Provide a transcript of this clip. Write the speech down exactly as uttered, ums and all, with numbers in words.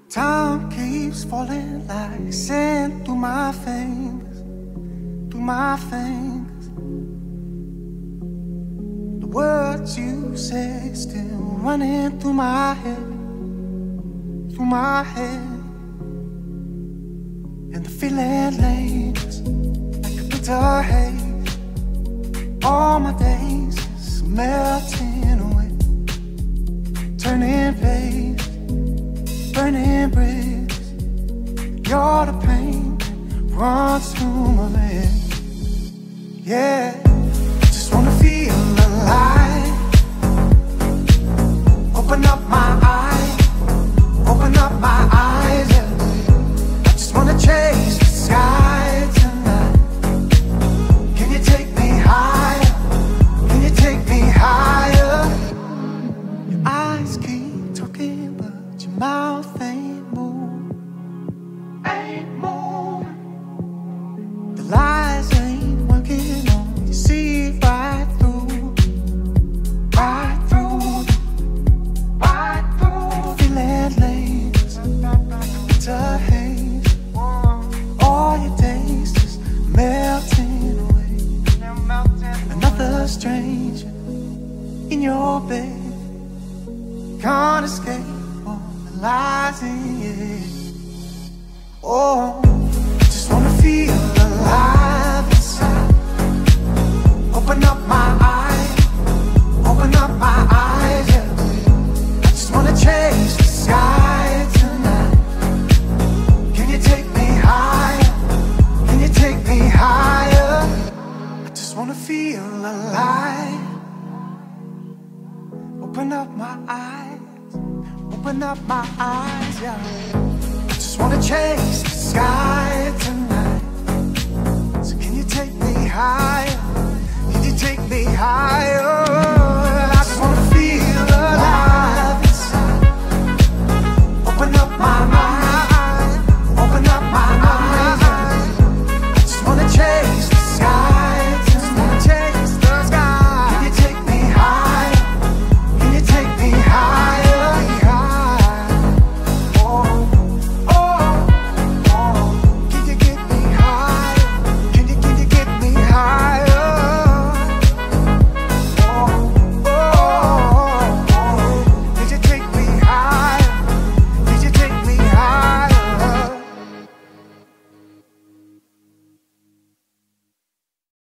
Time keeps falling like sand through my fingers, through my fingers. The words you say still running through my head, through my head. And the feeling lingers like a bitter haze. All my days is melting away, turning pages, burning bridges. You're the pain that runs through my veins. Yeah, I just wanna feel alive. Open up my eyes, open up my eyes, yeah. I just wanna chase the sky tonight. Can you take me higher? Can you take me higher? Your eyes keep talking, but your mouth ain't moving, ain't moving. The lies ain't working on you, see right through, right through, right through. Feeling lingers, it's a haze. All your days just melting away. Another stranger in your bed, can't escape all the lies in your head. Oh, I just wanna feel alive inside. Open up my eyes, open up my eyes, yeah. I just wanna chase the sky tonight. Can you take me higher? Can you take me higher? I just wanna feel alive. Open up my eyes, open up my eyes, yeah. I just wanna chase the sky tonight. So can you take me higher? Can you take me higher?